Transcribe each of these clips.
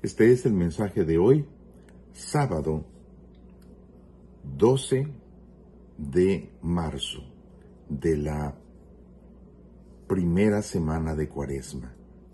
Este es el mensaje de hoy, sábado 12 de marzo de la primera semana de Cuaresma.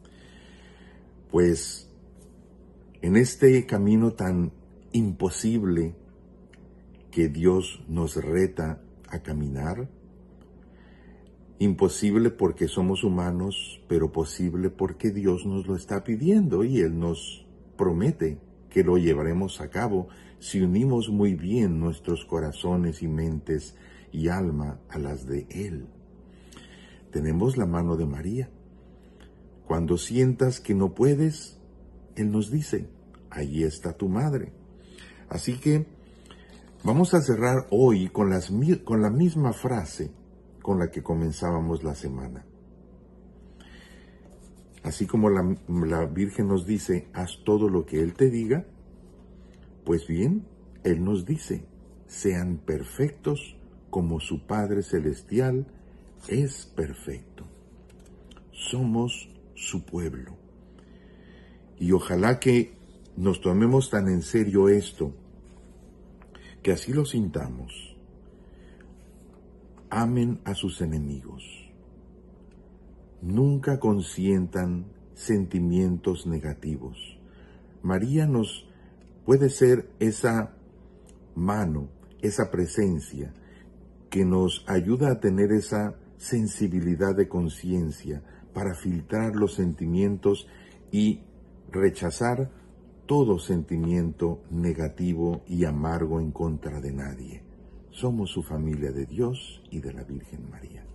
Pues en este camino tan imposible que Dios nos reta a caminar, imposible porque somos humanos, pero posible porque Dios nos lo está pidiendo y Él nos promete que lo llevaremos a cabo si unimos muy bien nuestros corazones y mentes y alma a las de Él. Tenemos la mano de María. Cuando sientas que no puedes, Él nos dice, ahí está tu madre. Así que vamos a cerrar hoy con la misma frase con la que comenzábamos la semana. Así como la Virgen nos dice, haz todo lo que Él te diga, pues bien, Él nos dice, sean perfectos como su Padre Celestial es perfecto. Somos su pueblo. Y ojalá que nos tomemos tan en serio esto, que así lo sintamos. Amen a sus enemigos. Nunca consientan sentimientos negativos. María nos puede ser esa mano, esa presencia que nos ayuda a tener esa sensibilidad de conciencia para filtrar los sentimientos y rechazar todo sentimiento negativo y amargo en contra de nadie. Somos su familia de Dios y de la Virgen María.